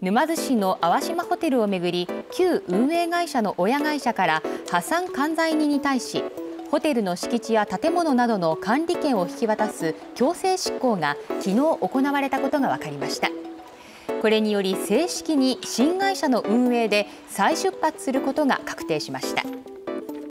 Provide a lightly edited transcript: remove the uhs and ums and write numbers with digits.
沼津市の淡島ホテルをめぐり、旧運営会社の親会社から破産管財人に対し、ホテルの敷地や建物などの管理権を引き渡す強制執行が昨日行われたことが分かりました。これにより正式に新会社の運営で再出発することが確定しました。